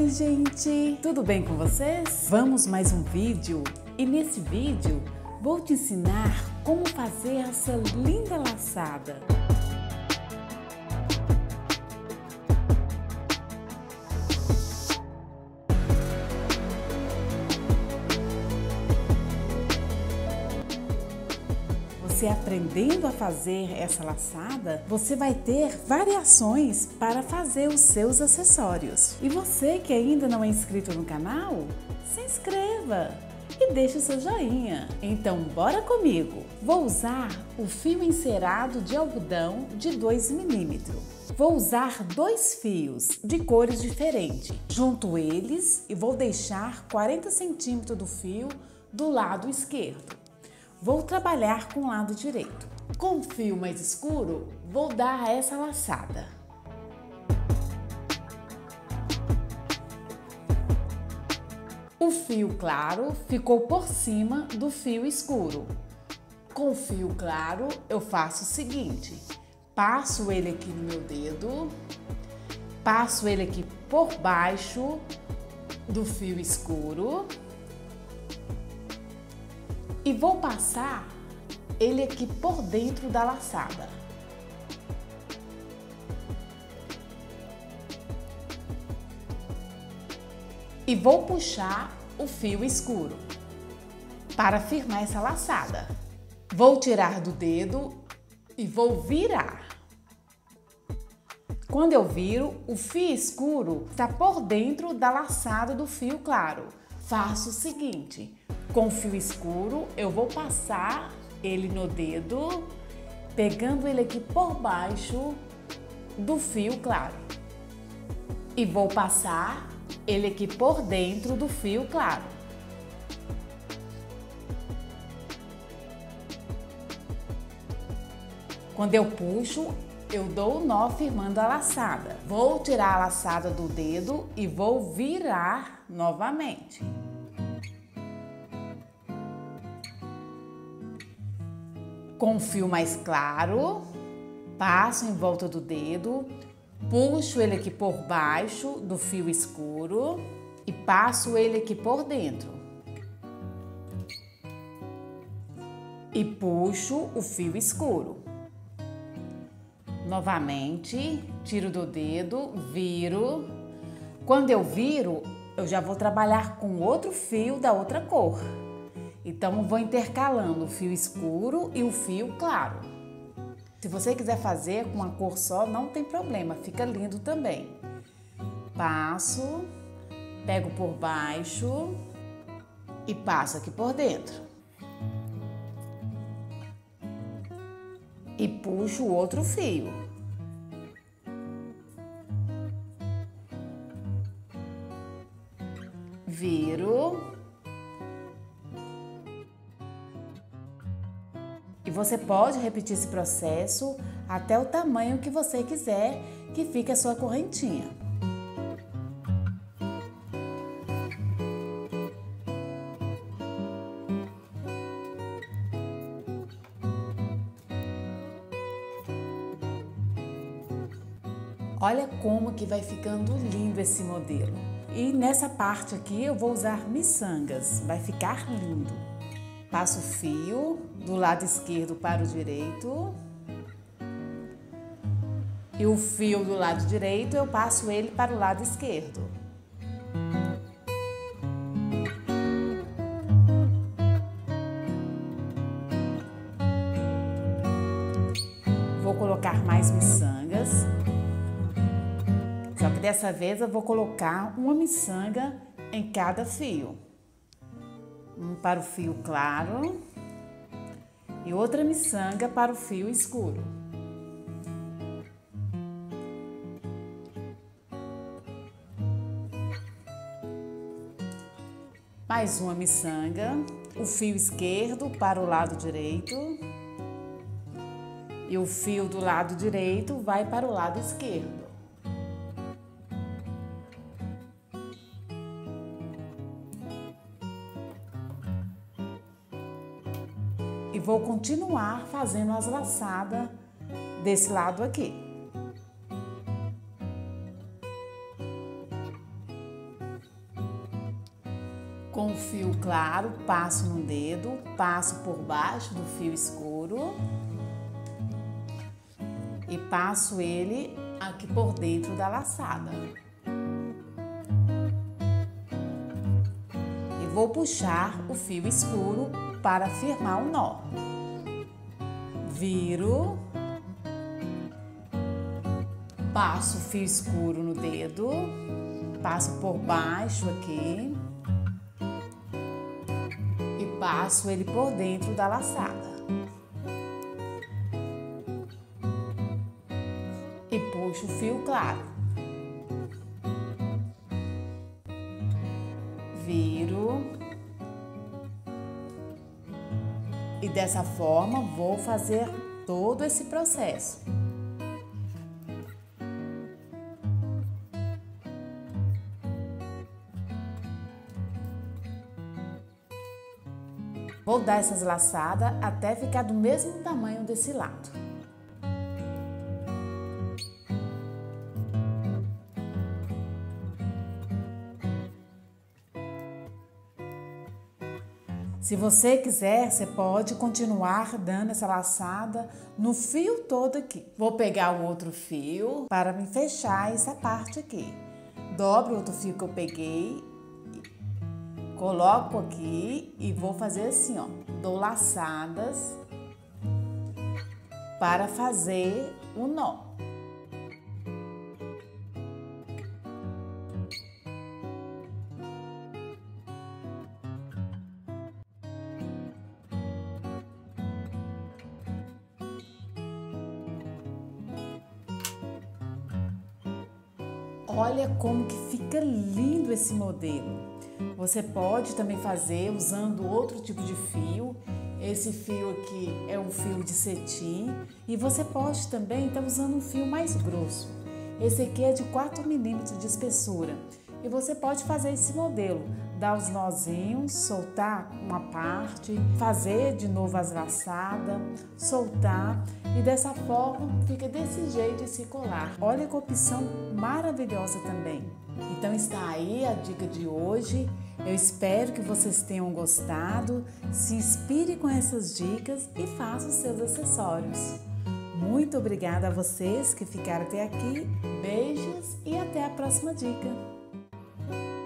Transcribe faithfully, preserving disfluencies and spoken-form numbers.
Oi, gente! Tudo bem com vocês? Vamos mais um vídeo e nesse vídeo vou te ensinar como fazer essa linda laçada. Você aprendendo a fazer essa laçada, você vai ter variações para fazer os seus acessórios. E você que ainda não é inscrito no canal, se inscreva e deixe o seu joinha. Então bora comigo! Vou usar o fio encerado de algodão de dois milímetros. Vou usar dois fios de cores diferentes. Junto eles e vou deixar quarenta centímetros do fio do lado esquerdo. Vou trabalhar com o lado direito. Com o fio mais escuro, vou dar essa laçada. O fio claro ficou por cima do fio escuro. Com o fio claro, eu faço o seguinte: passo ele aqui no meu dedo, passo ele aqui por baixo do fio escuro. E vou passar ele aqui por dentro da laçada. E vou puxar o fio escuro para firmar essa laçada. Vou tirar do dedo e vou virar. Quando eu viro, o fio escuro está por dentro da laçada do fio claro. Faço o seguinte: com o fio escuro, eu vou passar ele no dedo, pegando ele aqui por baixo do fio claro. E vou passar ele aqui por dentro do fio claro. Quando eu puxo, eu dou o nó firmando a laçada. Vou tirar a laçada do dedo e vou virar novamente. Com o fio mais claro, passo em volta do dedo, puxo ele aqui por baixo do fio escuro e passo ele aqui por dentro. E puxo o fio escuro. Novamente, tiro do dedo, viro. Quando eu viro, eu já vou trabalhar com outro fio da outra cor. Então, vou intercalando o fio escuro e o fio claro. Se você quiser fazer com uma cor só, não tem problema, fica lindo também. Passo, pego por baixo e passo aqui por dentro. E puxo o outro fio. Viro. E você pode repetir esse processo até o tamanho que você quiser que fique a sua correntinha. Olha como que vai ficando lindo esse modelo. E nessa parte aqui eu vou usar miçangas, vai ficar lindo. Passo o fio do lado esquerdo para o direito. E o fio do lado direito eu passo ele para o lado esquerdo. Vou colocar mais miçangas. Só que dessa vez eu vou colocar uma miçanga em cada fio. Um para o fio claro e outra miçanga para o fio escuro. Mais uma miçanga, o fio esquerdo para o lado direito e o fio do lado direito vai para o lado esquerdo. E vou continuar fazendo as laçadas desse lado aqui. Com o fio claro, passo no dedo, passo por baixo do fio escuro e passo ele aqui por dentro da laçada. E vou puxar o fio escuro para firmar o nó. Viro, passo o fio escuro no dedo, passo por baixo aqui e passo ele por dentro da laçada. E puxo o fio claro. Viro. E dessa forma vou fazer todo esse processo. Vou dar essas laçadas até ficar do mesmo tamanho desse lado. Se você quiser, você pode continuar dando essa laçada no fio todo aqui. Vou pegar o outro fio para me fechar essa parte aqui. Dobro o outro fio que eu peguei, coloco aqui e vou fazer assim, ó. Dou laçadas para fazer o nó. Olha como que fica lindo esse modelo. Você pode também fazer usando outro tipo de fio. Esse fio aqui é um fio de cetim e você pode também estar usando um fio mais grosso. Esse aqui é de quatro milímetros de espessura e você pode fazer esse modelo, dar os nozinhos, soltar uma parte, fazer de novo as laçadas, soltar e dessa forma fica desse jeito esse colar. Olha que opção maravilhosa também. Então está aí a dica de hoje. Eu espero que vocês tenham gostado. Se inspire com essas dicas e faça os seus acessórios. Muito obrigada a vocês que ficaram até aqui. Beijos e até a próxima dica.